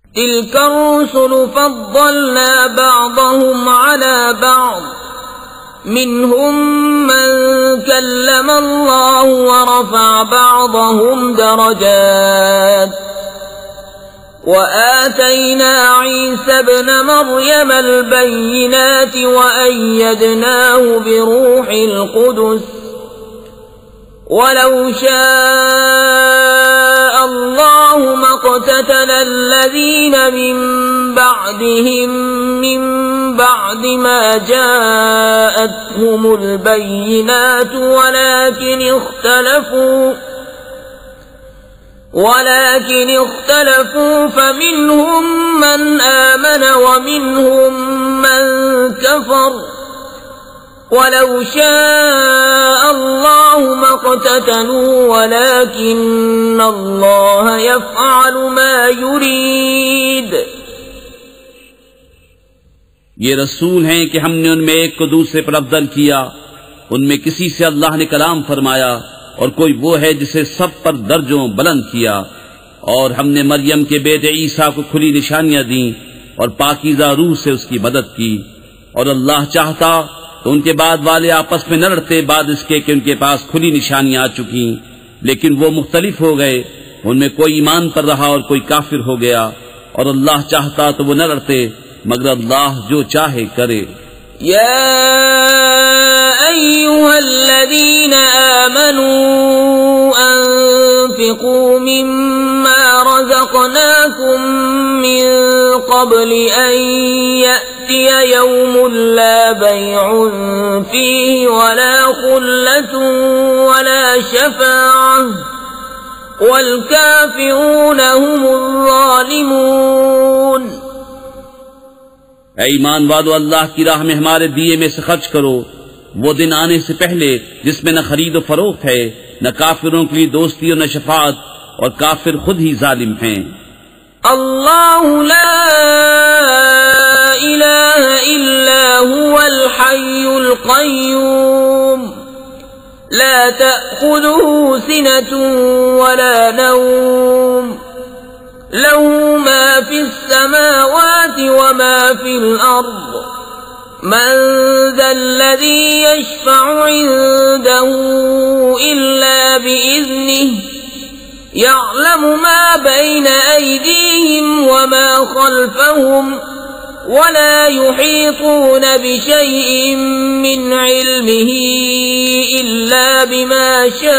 تلك الرسل فضلنا بعضهم على بعض منهم من كلم الله ورفع بعضهم درجات وآتينا عيسى ابن مريم البينات وأيدناه بروح القدس ولو شاء الله ما اقتتل الذين من بعدهم من بعد ما جاءتهم البينات ولكن اختلفوا فمنهم من آمن ومنهم من كفر ولو شاء الله ما اقتتلوا ولكن الله يفعل ما يريد. یہ رسول ہیں کہ ہم نے ان میں ایک کو دوسرے پر افضل کیا، ان میں کسی سے اللہ نے کلام فرمایا اور کوئی وہ ہے جسے سب پر درجوں بلند کیا، اور ہم نے مریم کے بیٹے عیسیٰ کو کھلی نشانیاں دیں اور پاکیزہ روح سے اس کی مدد کی، اور اللہ چاہتا تو ان کے بعد والے آپس میں نہ لڑتے بعد اس کے کہ ان کے پاس کھلی نشانیاں آ چکی، لیکن وہ مختلف ہو گئے، ان میں کوئی ایمان پر رہا اور کوئی کافر ہو گیا، اور اللہ چاہتا تو وہ نہ لڑتے مگر اللہ جو چاہے کرے. يا أيها الذين آمنوا أنفقوا مما رزقناكم من قبل أن يأتي يوم لا بيع فيه ولا خلة ولا شفاعة والكافرون هم الظالمون. اے ایمان والو، اللہ کی راہ میں ہمارے دیے میں سے خرچ کرو، وہ دن آنے سے پہلے جس میں نہ خرید و فروخت ہے، نہ کافروں کے لیے دوستی اور نہ شفاعت، اور کافر خود ہی ظالم ہیں. اللہ لا الہ الا هو الحی القیوم لا تأخذه سنة ولا نوم له ما في السماوات وما في الأرض من ذا الذي يشفع عنده إلا بإذنه يعلم ما بين أيديهم وما خلفهم ولا يحيطون بشيء من علمه إلا بما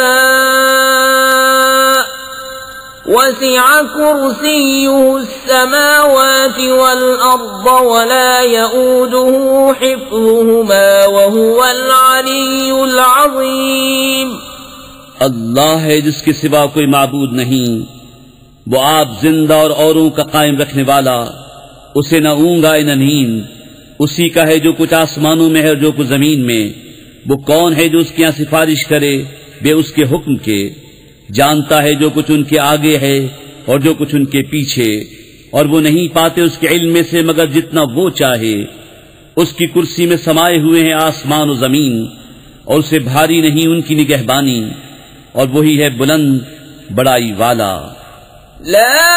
شاء وسع كرسيه السماوات والأرض ولا يؤوده حفظهما وهو العلي العظيم. اللہ ہے جس کے سوا کوئی معبود نہیں، وہ آپ زندہ اور اوروں کا قائم رکھنے والا، اسے نہ اونگ آئے نہ نیند، اسی کا ہے جو کچھ آسمانوں میں ہے اور جو کچھ زمین میں. وہ کون ہے جو اس کے یہاں سفارش کرے بے اس کے حکم کے؟ جانتا ہے جو کچھ ان کے آگے ہے اور جو کچھ ان کے پیچھے، اور وہ نہیں پاتے اس کے علم میں سے مگر جتنا وہ چاہے. اس کی کرسی میں سمائے ہوئے ہیں آسمان و زمین، اور اسے بھاری نہیں ان کی نگہبانی، اور وہی ہے بلند بڑائی والا. لا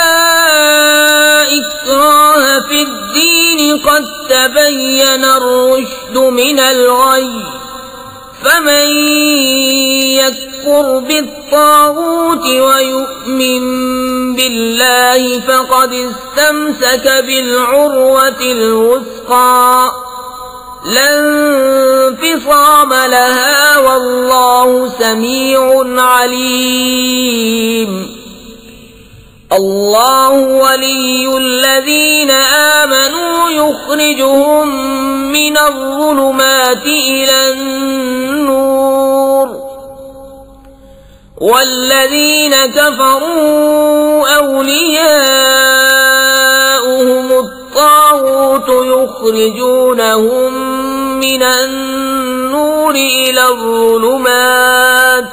اکراہ فی الدین قد تبین الرشد من الغی فمن يكفر بالطاغوت ويؤمن بالله فقد استمسك بالعروة الوثقى لا انفصام لها والله سميع عليم. الله ولي الذين آمنوا يخرجهم من الظلمات إلى النور والذين كفروا أولياؤهم الطاغوت يخرجونهم من النور إلى الظلمات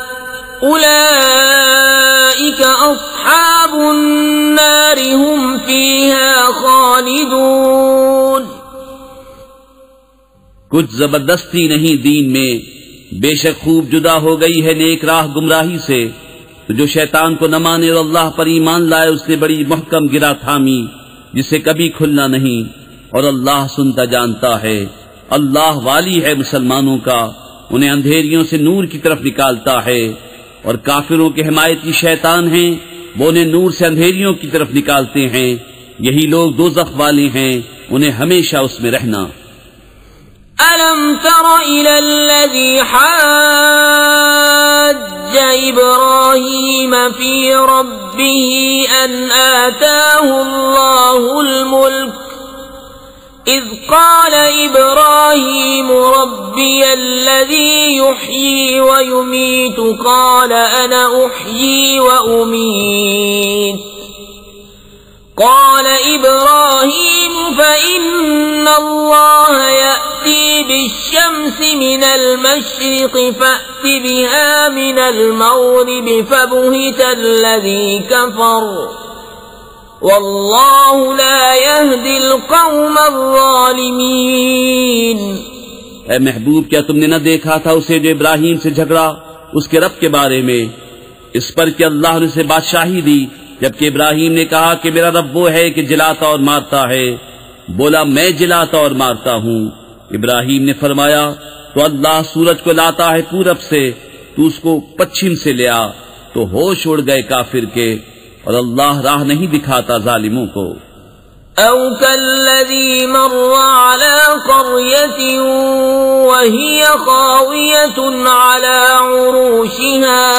أولئك أصحاب النار هم فيها خالدون. کچھ زبردستی نہیں دین میں، بے شک خوب جدا ہو گئی ہے نیک راہ گمراہی سے. تو جو شیطان کو نہ مانے اور اللہ پر ایمان لائے اس نے بڑی محکم گرا تھامی جسے کبھی کھلنا نہیں، اور اللہ سنتا جانتا ہے۔ اللہ والی ہے مسلمانوں کا، انہیں اندھیریوں سے نور کی طرف نکالتا ہے، اور کافروں کے حمایتی شیطان ہیں، وہ انہیں نور سے اندھیریوں کی طرف نکالتے ہیں، یہی لوگ دوزخ والے ہیں، انہیں ہمیشہ اس میں رہنا۔ أَلَمْ تَرَ إِلَى الَّذِي حَاجَّ إِبْرَاهِيمَ فِي رَبِّهِ أَنْ آتَاهُ اللَّهُ الْمُلْكَ إِذْ قَالَ إِبْرَاهِيمُ رَبِّيَ الَّذِي يُحْيِي وَيُمِيتُ قَالَ أَنَا أُحْيِي وَأُمِيتُ قال إبراهيم فإن الله يأتي بالشمس من المشرق فأت بها من المغرب فبهت الذي كفر والله لا يهدي القوم الظالمين۔ اے محبوب، کیا تم نے نہ دیکھا تھا اسے جو ابراہیم سے جھگڑا اس کے رب کے بارے میں، اس پر کہ اللہ نے اسے بادشاہی دی، جبکہ ابراہیم نے کہا کہ میرا رب وہ ہے کہ جلاتا اور مارتا ہے، بولا میں جلاتا اور مارتا ہوں۔ ابراہیم نے فرمایا تو اللہ سورج کو لاتا ہے پورب سے، تو اس کو پچھم سے لیا، تو ہوش اڑ گئے کافر کے، اور اللہ راہ نہیں دکھاتا ظالموں کو۔ أو كالذي مر على قرية وهي خاوية على عروشها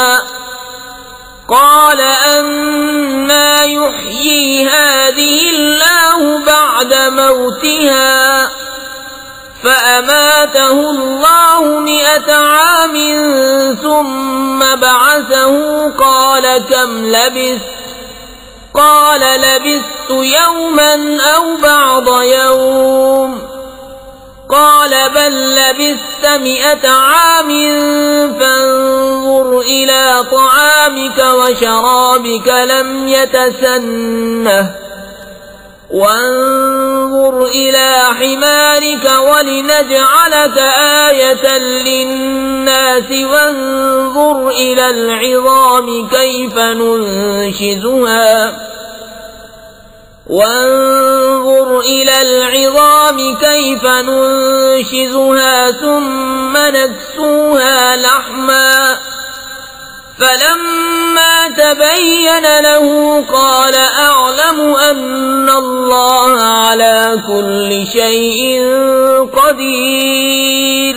قال أنا يحيي هذه الله بعد موتها فأماته الله 100 عام ثم بعثه قال كم لبثت قال لبثت يوما أو بعض يوم قال بل لبثت 100 عام فانظر إلى طعامك وشرابك لم يتسنه وانظر إلى حمارك ولنجعلك آية للناس وانظر إلى العظام كيف ننشزها ثم نكسوها لحما فلما تبين له قال أعلم أن الله على كل شيء قدير۔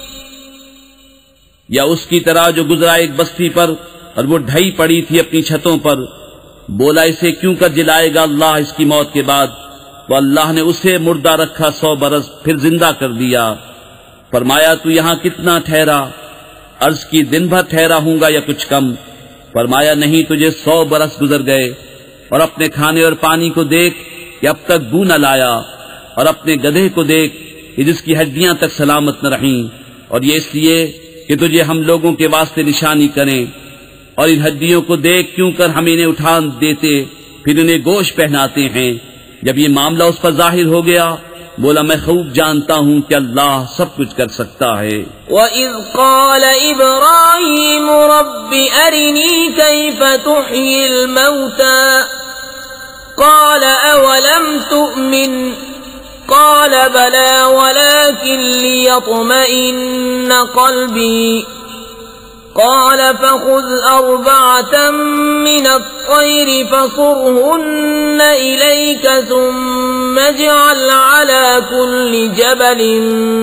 یا اس کی طرح جو گزرا ایک بستی پر اور وہ ڈھائی پڑی تھی اپنی چھتوں پر، بولا اسے کیوں کر جلائے گا اللہ اس کی موت کے بعد؟ تو اللہ نے اسے مردہ رکھا 100 برس، پھر زندہ کر دیا۔ فرمایا تو یہاں کتنا ٹھہرا؟ عرض کی دن بھر ٹھہرا ہوں گا یا کچھ کم؟ فرمایا نہیں، تجھے 100 برس گزر گئے۔ اور اپنے کھانے اور پانی کو دیکھ کہ اب تک بو نہ لایا، اور اپنے گدھے کو دیکھ کہ جس کی ہڈیاں تک سلامت نہ رہیں، اور یہ اس لیے کہ تجھے ہم لوگوں کے واسطے نشانی کریں۔ اور ان ہڈیوں کو دیکھ کیوں کر ہم انہیں اٹھا دیتے پھر انہیں گوشت پہناتے ہیں۔ جب یہ معاملہ اس پر ظاہر ہو گیا، بولا میں خوب جانتا ہوں کہ اللہ سب کچھ کر سکتا ہے۔ وَإِذْ قَالَ إِبْرَاهِيمُ رَبِّ أَرِنِي كَيْفَ تُحْيِي الْمَوْتَى قَالَ أَوَلَمْ تُؤْمِنْ قَالَ بَلَى وَلَكِنْ لِيَطْمَئِنَّ قَلْبِي قال فخذ 4 من الطير فصرهن إليك ثم اجعل على كل جبل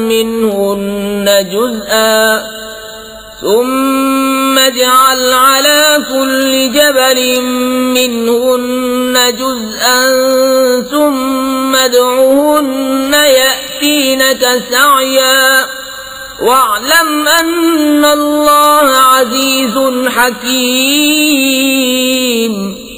منهن جزءا ثم ادعهن يأتينك سعيا وَاعْلَمْ أَنَّ اللَّهَ عَزِيزٌ حَكِيمٌ۔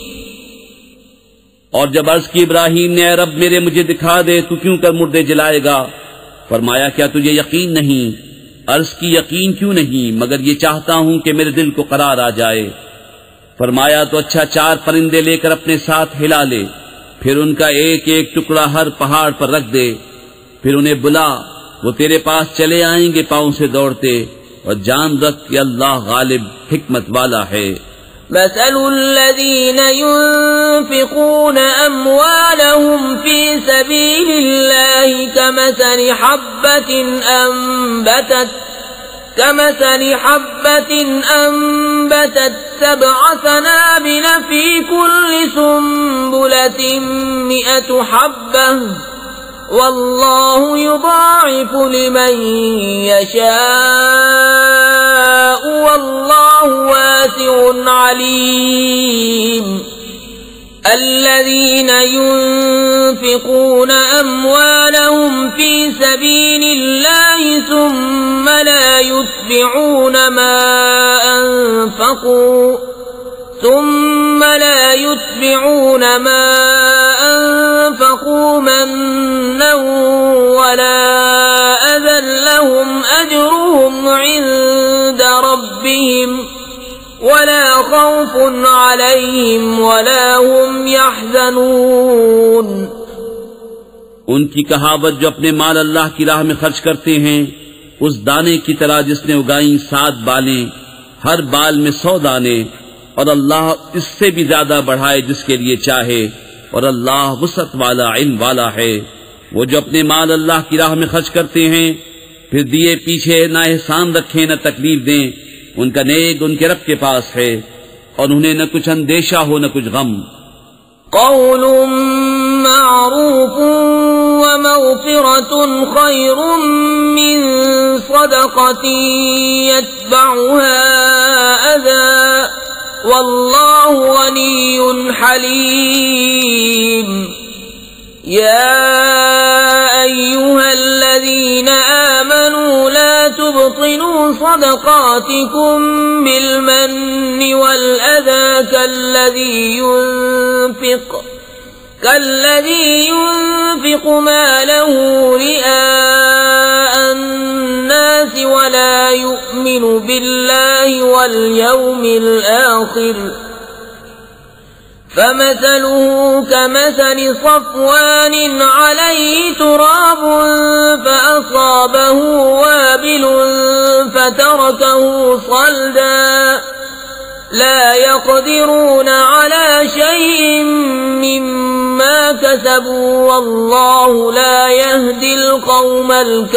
اور جب عرض کی ابراہیم نے اے رب میرے مجھے دکھا دے تو کیوں کر مردے جلائے گا؟ فرمایا کیا تجھے یقین نہیں؟ عرض کی یقین کیوں نہیں، مگر یہ چاہتا ہوں کہ میرے دل کو قرار آ جائے۔ فرمایا تو اچھا 4 پرندے لے کر اپنے ساتھ ہلا لے، پھر ان کا ایک ایک ٹکڑا ہر پہاڑ پر رکھ دے، پھر انہیں بلا، وہ تیرے پاس چلے آئیں گے پاؤں سے دوڑتے، اور جان رکھ کہ اللہ غالب حکمت والا ہے۔ مثل الذين ينفقون أموالهم في سبيل الله كمثل حبة أنبتت 7 سنابل في كل سنبلة 100 حبة والله يضاعف لمن يشاء والله واسع عليم الذين ينفقون أموالهم في سبيل الله ثم لا يتبعون ما أنفقوا منا ولا أذى لهم أجرهم عند ربهم ولا خوف عليهم ولا هم يحزنون. ان کی کہاوت جو اپنے مال اللہ کی راہ میں خرچ کرتے ہیں اس دانے کی طرح جس نے اگائیں 7 بالیں، ہر بال میں 100 دانے، اور اللہ اس سے بھی زیادہ بڑھائے جس کے لیے چاہے، اور اللہ وسعت والا علم والا ہے. وہ جو اپنے مال اللہ کی راہ میں خرچ کرتے ہیں پھر دیے پیچھے نہ احسان رکھیں نہ تکلیف دیں، ان کا نیک ان کے رب کے پاس ہے اور انہیں نہ کچھ اندیشہ ہو نہ کچھ غم. قول معروف ومغفرة خير من صدقة يتبعها أذى والله غني حليم. يا أيها الذين آمنوا لا تبطلوا صدقاتكم بالمن والأذى كالذي ينفق ماله رئاء الناس ولا يؤمن بالله واليوم الآخر فمثله كمثل صفوان عليه تراب فأصابه وابل فتركه صلدا لا يقدرون على شيء مما كسبوا والله لا يهدي القوم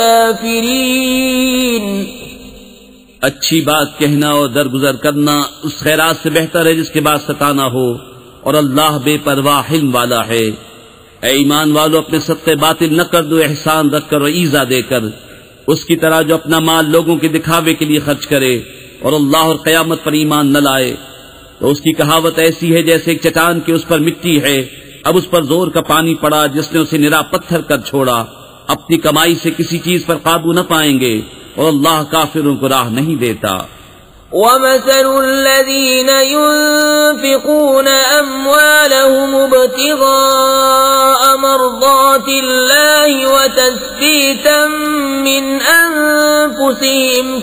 الكافرين. اچھی بات کہنا اور درگزر کرنا اس خیرات سے بہتر ہے جس کے بعد ستانا ہو، اور اللہ بے پرواہ علم والا ہے. اے ایمان والو، اپنے صدقے باطل نہ کر دو احسان رکھ کر اور ایزا دے کر، اس کی طرح جو اپنا مال لوگوں کے دکھاوے کے لیے خرچ کرے اور اللہ اور قیامت پر ایمان نہ لائے. تو اس کی کہاوت ایسی ہے جیسے ایک چٹان کے اس پر مٹی ہے، اب اس پر زور کا پانی پڑا جس نے اسے نرا پتھر کر چھوڑا. اپنی کمائی سے کسی چیز پر قابو نہ پائیں گے اور اللہ کافروں کو راہ نہیں دیتا. ومثل الذين ينفقون أموالهم ابتغاء مرضات الله وتثبيتا من أنفسهم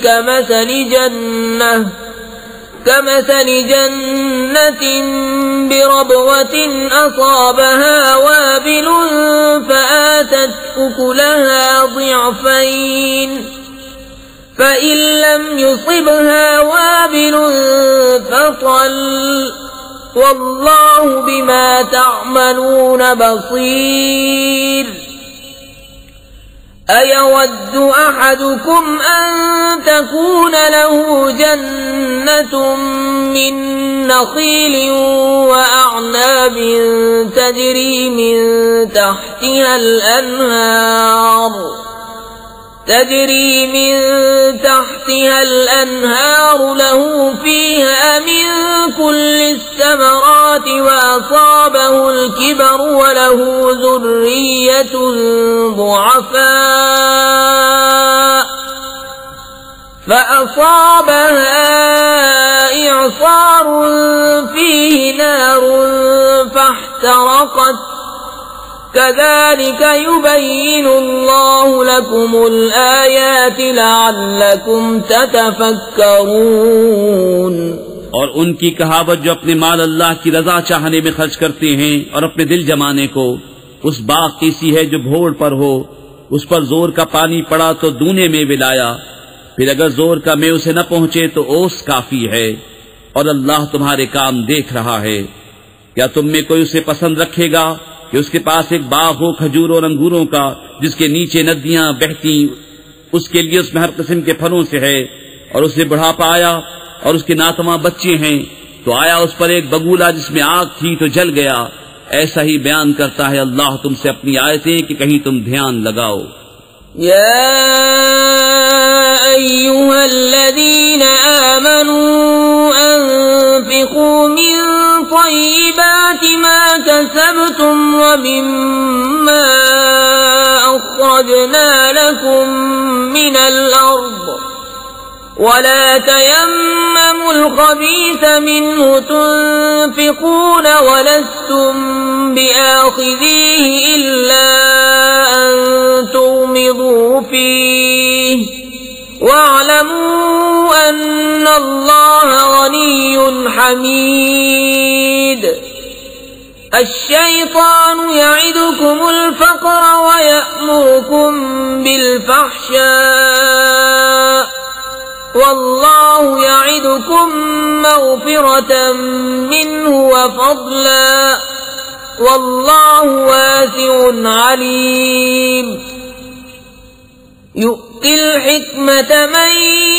كمثل جنة بربوة أصابها وابل فآتت أكلها ضعفين فإن لم يصبها وابل فطل والله بما تعملون بصير. أيود أحدكم أن تكون له جنة من نخيل وأعناب تجري من تحتها الأنهار له فيها من كل الثمرات وأصابه الكبر وله ذرية ضعفاء فأصابها إعصار فيه نار فاحترقت كذلك يبين الله لكم الآيات لعلكم تتفكرون. اور ان کی کہاوت جو اپنے مال اللہ کی رضا چاہنے میں خرچ کرتے ہیں اور اپنے دل جمانے کو، اس باغ کی سی ہے جو بھوڑ پر ہو، اس پر زور کا پانی پڑا تو دونے میں ولایا، پھر اگر زور کا میں اسے نہ پہنچے تو اوس کافی ہے. اور اللہ تمہارے کام دیکھ رہا ہے۔ کیا تم میں کوئی اسے پسند رکھے گا کہ اس کے پاس ایک باغ ہو کھجور اور انگوروں کا، جس کے نیچے ندیاں بہتی، اس کے لیے اس میں ہر قسم کے پھلوں سے ہے، اور اسے بڑھاپا آیا اور اس کے ناتواں بچے ہیں، تو آیا اس پر ایک بگولا جس میں آگ تھی تو جل گیا۔ ایسا ہی بیان کرتا ہے اللہ تم سے اپنی آیتیں کہ کہیں تم دھیان لگاؤ۔ يا أيها الذين آمنوا أنفقوا من طيبات ما كسبتم ومما أخرجنا لكم من الأرض ولا تيمموا الخبيث منه تنفقون ولستم بآخذيه إلا أن تغمضوا فيه واعلموا أن الله غني حميد الشيطان يعدكم الفقر ويأمركم بالفحشاء والله يعدكم مغفرة منه وفضلا والله واسع عليم يؤتي الحكمة من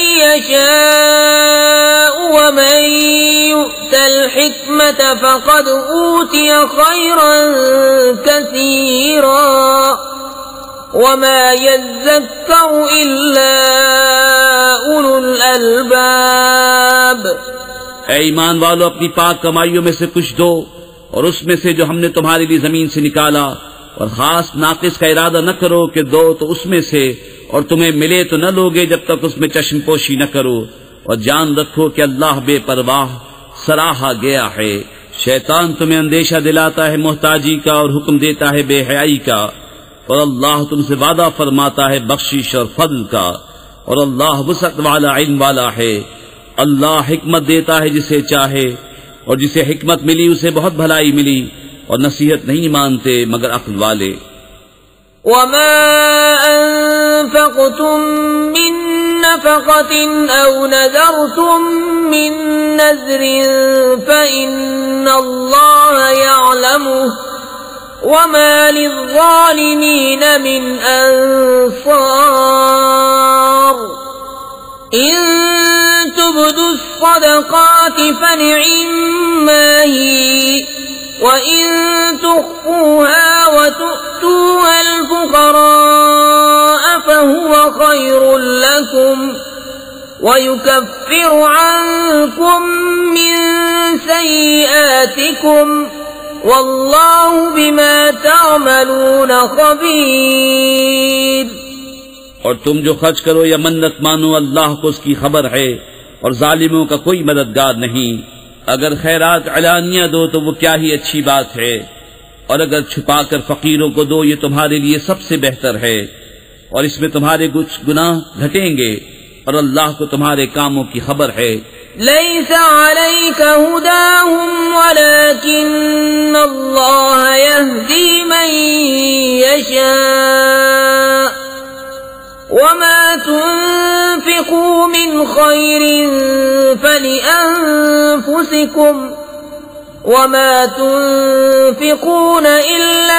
يشاء ومن يؤت الحكمة فقد أوتي خيرا كثيرا وما يذكر إلا أولو الألباب۔ اے ایمان والو، اپنی پاک کمائیوں میں سے کچھ دو، اور اس میں سے جو ہم نے تمہارے لیے زمین سے نکالا، اور خاص ناقص کا ارادہ نہ کرو کہ دو تو اس میں سے، اور تمہیں ملے تو نہ لوگے جب تک اس میں چشم پوشی نہ کرو، اور جان رکھو کہ اللہ بے پرواہ سراہا گیا ہے۔ شیطان تمہیں اندیشہ دلاتا ہے محتاجی کا اور حکم دیتا ہے بے حیائی کا، اور اللہ تم سے وعدہ فرماتا ہے بخشش اور فضل کا، اور اللہ وسعت والا علم والا ہے۔ اللہ حکمت دیتا ہے جسے چاہے، اور جسے حکمت ملی اسے بہت بھلائی ملی، اور نصیحت نہیں مانتے مگر عقل والے۔ وما أنفقتم من نفقة أو نذرتم من نذر فإن الله يعلمه وما للظالمين من أنصار إن تبدوا الصدقات فنعما هي وإن تخفوها وتؤتوها الفقراء فهو خير لكم ويكفر عنكم من سيئاتكم والله بما تعملون خبير۔ اور تم جو خرچ کرو یا منت مانو، اللہ کو اس کی خبر ہے، اور ظالموں کا کوئی مددگار نہیں۔ اگر خیرات علانیہ دو تو وہ کیا ہی اچھی بات ہے، اور اگر چھپا کر فقیروں کو دو یہ تمہارے لیے سب سے بہتر ہے، اور اس میں تمہارے کچھ گناہ گھٹیں گے، اور اللہ کو تمہارے کاموں کی خبر ہے۔ ليس عليك هداهم ولكن الله يهدي من يشاء وما تنفقوا من خير فلأنفسكم وما تنفقون إلا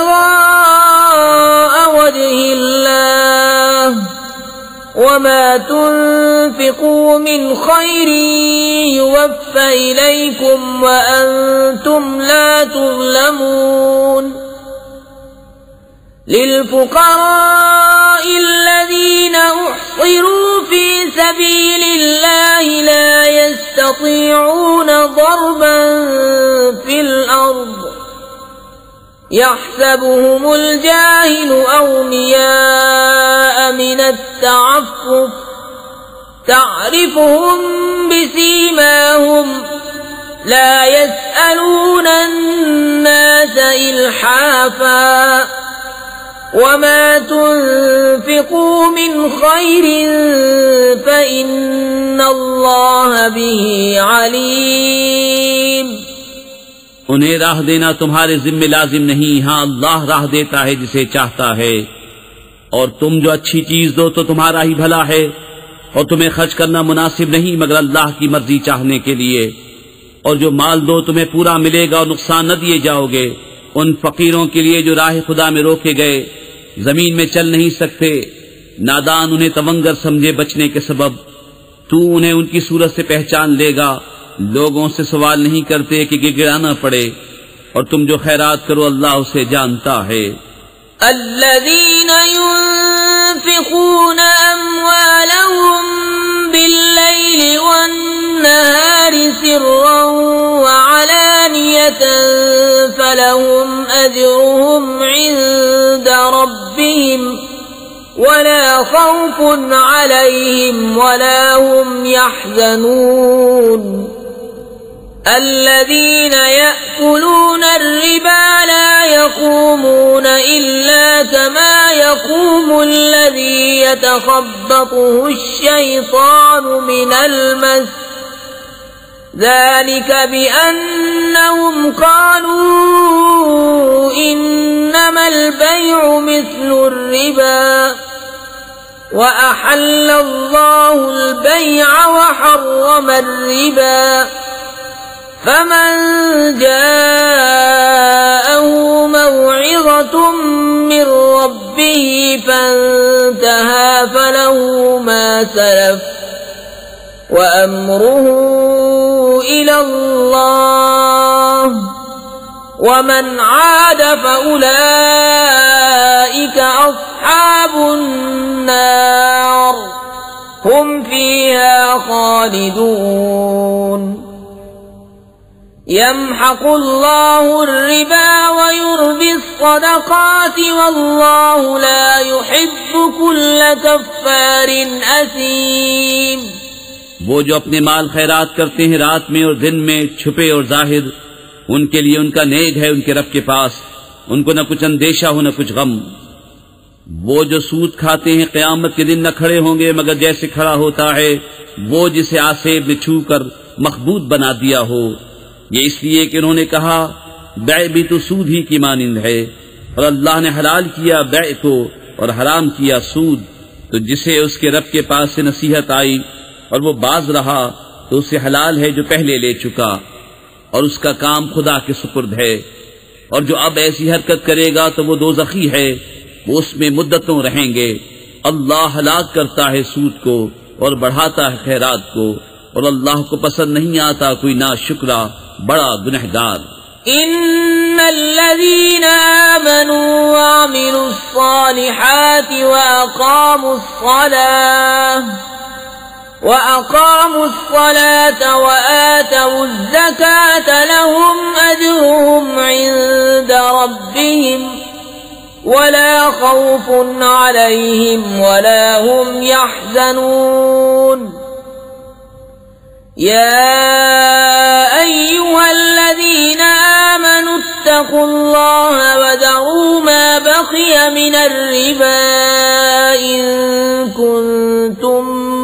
ابتغاء وجه الله وما تنفقوا من خير يوفى إليكم وأنتم لا تظلمون للفقراء الذين أحصروا في سبيل الله لا يستطيعون ضربا في الأرض يحسبهم الجاهل أغنياء من التعفف تعرفهم بسيماهم لا يسألون الناس إلحافا وما تنفقوا من خير فإن الله به عليم۔ انہیں راہ دینا تمہارے ذمہ لازم نہیں، ہاں اللہ راہ دیتا ہے جسے چاہتا ہے، اور تم جو اچھی چیز دو تو تمہارا ہی بھلا ہے، اور تمہیں خرچ کرنا مناسب نہیں مگر اللہ کی مرضی چاہنے کے لیے، اور جو مال دو تمہیں پورا ملے گا اور نقصان نہ دیے جاؤ گے۔ ان فقیروں کے لیے جو راہ خدا میں روکے گئے، زمین میں چل نہیں سکتے، نادان انہیں تونگر سمجھے بچنے کے سبب، تو انہیں ان کی صورت سے پہچان لے گا۔ لوگوں سے سوال نہیں کرتے کہ گڑگڑانا پڑے، اور تم جو خیرات کرو اللہ اسے جانتا ہے۔ الذين ينفقون أموالهم بالليل والنهار سرا وعلانية فلهم أجرهم عند ربهم ولا خوف عليهم ولا هم يحزنون الذين يأكلون الربا لا يقومون إلا كما يقوم الذي يتخبطه الشيطان من المس ذلك بأنهم قالوا إنما البيع مثل الربا وأحل الله البيع وحرم الربا فمن جاءه موعظة من ربه فانتهى فله ما سلف وأمره إلى الله ومن عاد فأولئك أصحاب النار هم فيها خالدون يمحق الله الربا ويربي الصدقات والله لا يحب كل كفار أثيم۔ وہ جو اپنے مال خیرات کرتے ہیں رات میں اور دن میں، چھپے اور ظاہر، ان کے لیے ان کا نیک ہے ان کے رب کے پاس، ان کو نہ کچھ اندیشہ ہو نہ کچھ غم۔ وہ جو سود کھاتے ہیں قیامت کے دن نہ کھڑے ہوں گے مگر جیسے کھڑا ہوتا ہے وہ جسے آسیب نے چھو کر مخبوط بنا دیا ہو، یہ اس لیے کہ انہوں نے کہا بیع بھی تو سود ہی کی مانند ہے، اور اللہ نے حلال کیا بیع کو اور حرام کیا سود، تو جسے اس کے رب کے پاس سے نصیحت آئی اور وہ باز رہا تو اسے حلال ہے جو پہلے لے چکا، اور اس کا کام خدا کے سپرد ہے، اور جو اب ایسی حرکت کرے گا تو وہ دوزخی ہے، وہ اس میں مدتوں رہیں گے۔ اللہ ہلاک کرتا ہے سود کو اور بڑھاتا ہے خیرات کو، اور اللہ کو پسند نہیں آتا کوئی ناشکرا بڑا گنہگار۔ ان الذين آمنوا وعملوا الصالحات وأقاموا الصلاة وآتوا الزكاة لهم أجرهم عند ربهم ولا خوف عليهم ولا هم يحزنون يا أيها الذين آمنوا اتقوا الله وذروا ما بقي من الربا إن كنتم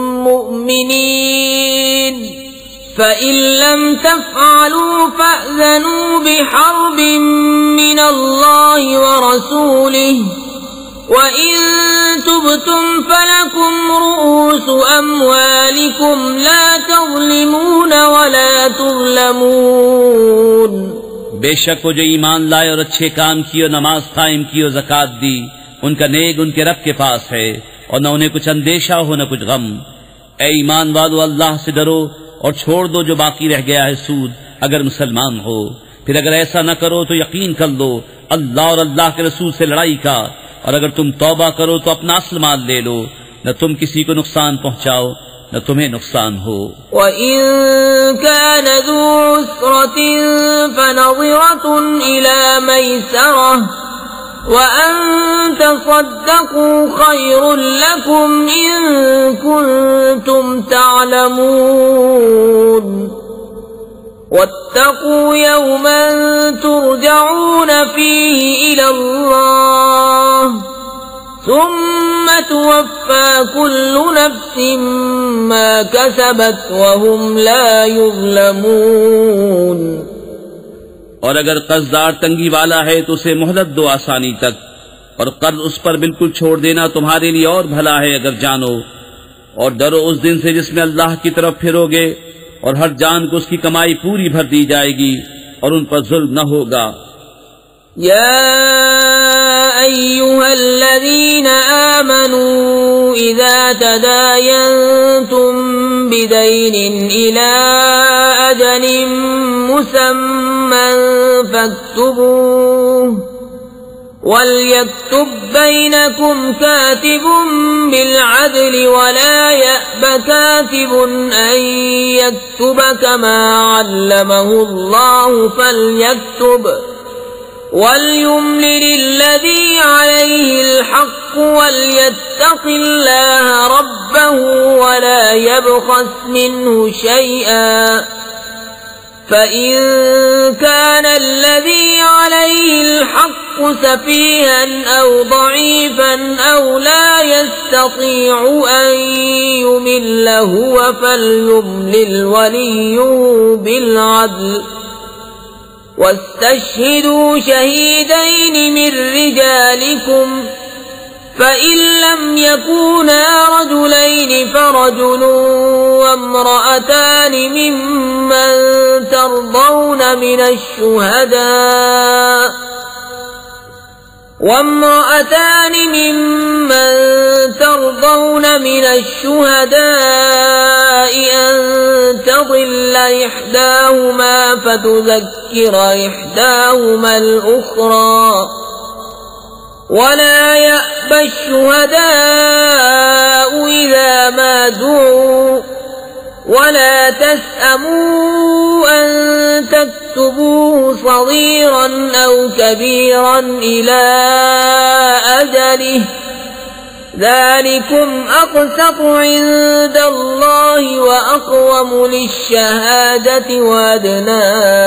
مؤمنين فإن لم تفعلوا فأذنوا بحرب من الله ورسوله وَإِن تُبْتُمْ فَلَكُمْ رُؤُوسُ أَمْوَالِكُمْ لَا تَظْلِمُونَ وَلَا تُظْلَمُونَ۔ بے شک وہ جو ایمان لائے اور اچھے کام کیے اور نماز قائم کی اور زکوٰۃ دی، ان کا نیک ان کے رب کے پاس ہے، اور نہ انہیں کچھ اندیشہ ہو نہ کچھ غم۔ اے ایمان والو اللہ سے ڈرو اور چھوڑ دو جو باقی رہ گیا ہے سود اگر مسلمان ہو، پھر اگر ایسا نہ کرو تو یقین کر لو اللہ اور اللہ کے رسول سے لڑائی کا، اور اگر تم توبہ کرو تو اپنا اصل مال لے لو، نہ تم کسی کو نقصان پہنچاؤ نہ تمہیں نقصان ہو۔ وَإِن كَانَ ذُو عُسْرَةٍ فَنَظِرَةٌ إِلَى مَيْسَرَةٍ وَأَن تَصَدَّقُوا خَيْرٌ لَكُمْ إِن كُنتُمْ تَعْلَمُونَ وَاتَّقُوا يَوْمًا تُرْجَعُونَ فِيهِ إِلَى اللَّهِ ثُمَّ تُوَفَّى كُلُّ نَفْسٍ مَا كَسَبَتْ وَهُمْ لَا يُظْلَمُونَ۔ اور اگر قرضدار تنگی والا ہے تو اسے مہلت دو آسانی تک، اور قرض اس پر بالکل چھوڑ دینا تمہارے لیے اور بھلا ہے اگر جانو، اور ڈرو اس دن سے جس میں اللہ کی طرف پھرو گے اور ہر جان کو اس کی کمائی پوری بھر دی جائے گی اور ان پر ظلم نہ ہوگا. يا أيها الذين آمنوا إذا تداينتم بدين إلى أجل مسمى فاكتبوه وليكتب بينكم كاتب بالعدل ولا يأب كاتب أن يكتب كما علمه الله فليكتب وليملل الذي عليه الحق وليتق الله ربه ولا يبخس منه شيئا فإن كان الذي عليه الحق سفيها أو ضعيفا أو لا يستطيع أن يمل هو فليملل وليه بالعدل واستشهدوا شهيدين من رجالكم فإن لم يكونا رجلين فرجل وامرأتان ممن ترضون من الشهداء أن تضل إحداهما فتذكر إحداهما الأخرى ولا يأب الشهداء إذا ما دعوا ولا تسأموا أن تكتبوه صغيرا أو كبيرا إلى أجله ذلكم أقسط عند الله وأقوم للشهادة وأدنى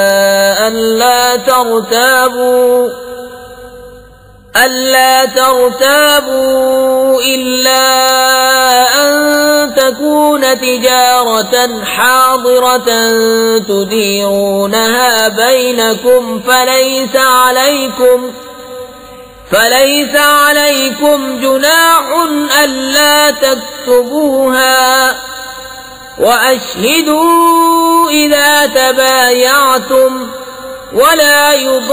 ألا ترتابوا إلا أن تكون تجارة حاضرة تديرونها بينكم فليس عليكم جناح ألا تكتبوها وأشهدوا إذا تبايعتم ولا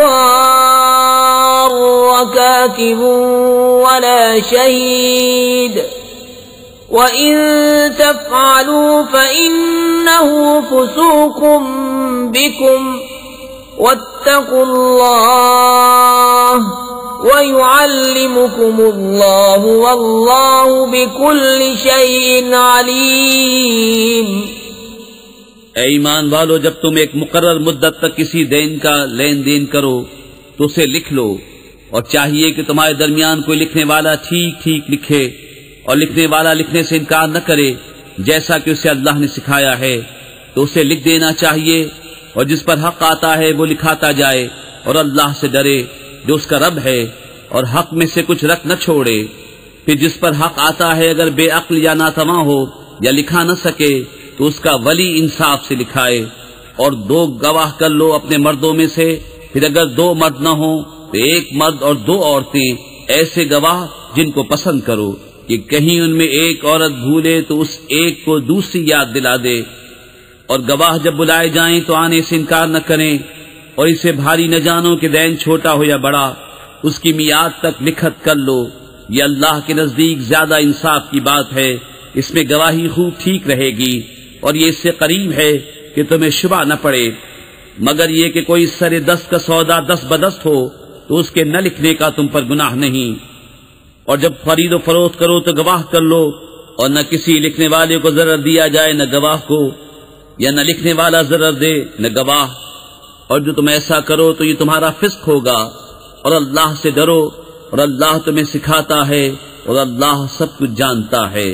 يضار كاتب ولا شهيد وإن تفعلوا فإنه فسوق بكم واتقوا الله وَيُعَلِّمُكُمُ اللَّهُ وَاللَّهُ بِكُلِّ شَيْءٍ عَلِيمٌ. اے ایمان والو، جب تم ایک مقرر مدت تک کسی دین کا لین دین کرو تو اسے لکھ لو، اور چاہیے کہ تمہارے درمیان کوئی لکھنے والا ٹھیک ٹھیک لکھے اور لکھنے والا لکھنے سے انکار نہ کرے جیسا کہ اسے اللہ نے سکھایا ہے، تو اسے لکھ دینا چاہیے، اور جس پر حق آتا ہے وہ لکھاتا جائے اور اللہ سے ڈرے جو اس کا رب ہے، اور حق میں سے کچھ رکھ نہ چھوڑے. پھر جس پر حق آتا ہے اگر بے عقل یا ناتواں ہو یا لکھا نہ سکے تو اس کا ولی انصاف سے لکھائے، اور 2 گواہ کر لو اپنے مردوں میں سے. پھر اگر 2 مرد نہ ہوں تو 1 مرد اور 2 عورتیں، ایسے گواہ جن کو پسند کرو کہ کہیں ان میں ایک عورت بھولے تو اس ایک کو دوسری یاد دلا دے. اور گواہ جب بلائے جائیں تو آنے سے انکار نہ کریں، اور اسے بھاری نہ جانو کہ دین چھوٹا ہو یا بڑا، اس کی میعاد تک لکھت کر لو. یہ اللہ کے نزدیک زیادہ انصاف کی بات ہے، اس میں گواہی خوب ٹھیک رہے گی، اور یہ اس سے قریب ہے کہ تمہیں شبہ نہ پڑے. مگر یہ کہ کوئی سر دست کا سودا 10 بدست ہو تو اس کے نہ لکھنے کا تم پر گناہ نہیں. اور جب خرید و فروخت کرو تو گواہ کر لو، اور نہ کسی لکھنے والے کو ضرر دیا جائے نہ گواہ کو، یا نہ لکھنے والا ضرر دے نہ گواہ. اور جو تم ایسا کرو تو یہ تمہارا فسق ہوگا. اور اللہ سے ڈرو، اور اللہ تمہیں سکھاتا ہے، اور اللہ سب کچھ جانتا ہے.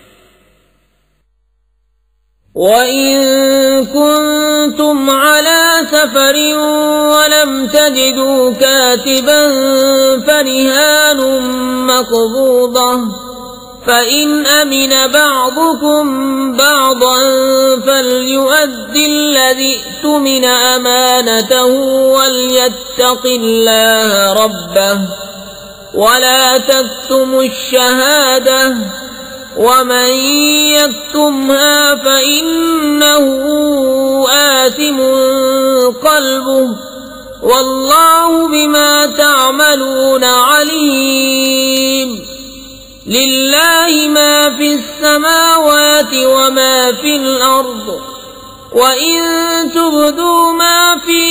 وَإِن كُنتُمْ عَلَى سَفَرٍ وَلَمْ تَجِدُوا كَاتِبًا فَرِهَانٌ مَّقْبُوضَةٌ فَإِنْ أَمِنَ بَعْضُكُمْ بَعْضًا فَلْيُؤَدِّ الَّذِي اؤْتُمِنَ أَمَانَتَهُ وَلْيَتَّقِ اللَّهَ رَبَّهُ وَلَا تَكْتُمُوا الشَّهَادَةَ ومن يكتمها فإنه آثم قلبه والله بما تعملون عليم لله ما في السماوات وما في الأرض وإن تبدوا ما في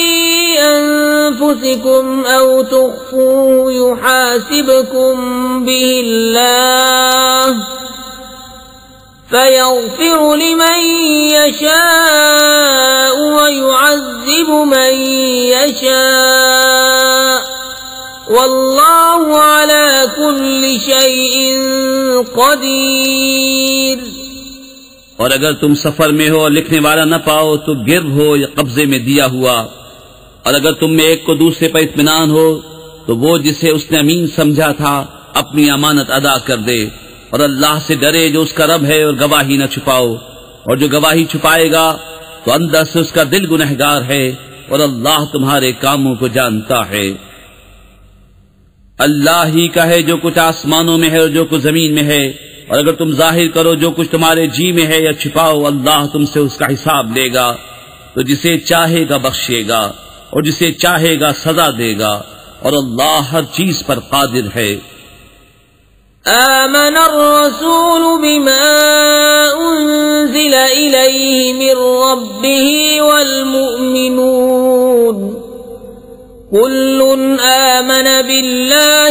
أنفسكم أو تخفوه يحاسبكم به الله فيغفر لمن يشاء ويعذب من يشاء والله على كل شيء قدير۔ اور اگر تم سفر میں ہو اور لکھنے والا نہ پاؤ تو گرو ہو یا قبضے میں دیا ہوا، اور اگر تم میں ایک کو دوسرے پر اطمینان ہو تو وہ جسے اس نے امین سمجھا تھا اپنی امانت ادا کر دے، اور اللہ سے ڈرے جو اس کا رب ہے، اور گواہی نہ چھپاؤ، اور جو گواہی چھپائے گا تو اندر سے اس کا دل گنہگار ہے، اور اللہ تمہارے کاموں کو جانتا ہے۔ اللہ ہی کا ہے جو کچھ آسمانوں میں ہے اور جو کچھ زمین میں ہے، اور اگر تم ظاہر کرو جو کچھ تمہارے جی میں ہے یا چھپاؤ، اللہ تم سے اس کا حساب لے گا، تو جسے چاہے گا بخشے گا اور جسے چاہے گا سزا دے گا، اور اللہ ہر چیز پر قادر ہے۔ آمن الرسول بما انزل الیہ من ربہ والمؤمنون كل آمن بالله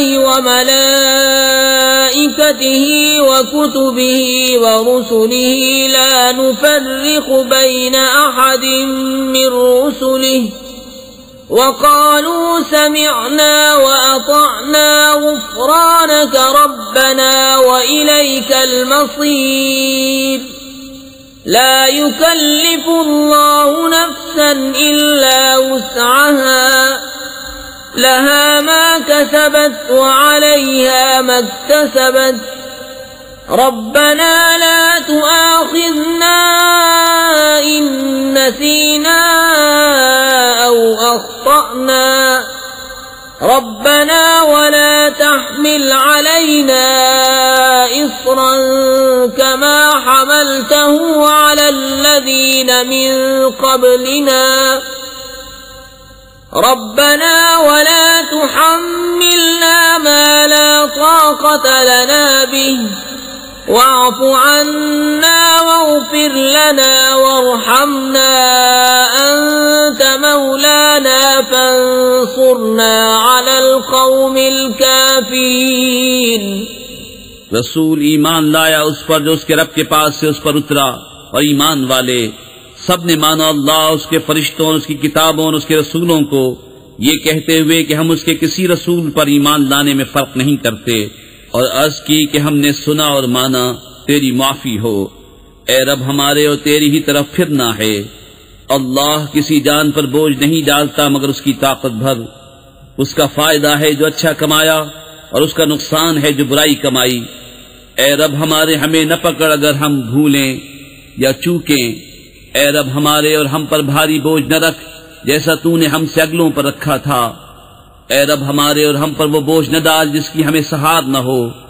وملائكته وكتبه ورسله لا نفرق بين أحد من رسله وقالوا سمعنا وأطعنا غفرانك ربنا وإليك المصير لا يكلف الله نفسا إلا وسعها لها ما كسبت وعليها ما اكتسبت ربنا لا تؤاخذنا إن نسينا أو أخطأنا ربنا ولا تحمل علينا إصرا كما حملته على الذين من قبلنا ربنا ولا تحملنا ما لا طاقة لنا به واعف عنا واغفر لنا وارحمنا أنت مولانا فانصرنا على القوم الكافرين۔ رسول ایمان لایا اس پر جو اس کے رب کے پاس سے اس پر اترا، اور ایمان والے سب نے مانا اللہ، اس کے فرشتوں اور اس کی کتابوں اور اس کے رسولوں کو، یہ کہتے ہوئے کہ ہم اس کے کسی رسول پر ایمان لانے میں فرق نہیں کرتے، اور عرض کی کہ ہم نے سنا اور مانا، تیری معافی ہو اے رب ہمارے، اور تیری ہی طرف پھرنا ہے۔ اللہ کسی جان پر بوجھ نہیں ڈالتا مگر اس کی طاقت بھر، اس کا فائدہ ہے جو اچھا کمایا اور اس کا نقصان ہے جو برائی کمائی۔ اے رب ہمارے ہمیں نہ پکڑ اگر ہم بھولیں یا چوکیں، اے رب ہمارے اور ہم پر بھاری بوجھ نہ رکھ جیسا تو نے ہم سے اگلوں پر رکھا تھا، اے رب ہمارے اور ہم پر وہ بوجھ نہ ڈال جس کی ہمیں سہار نہ ہو۔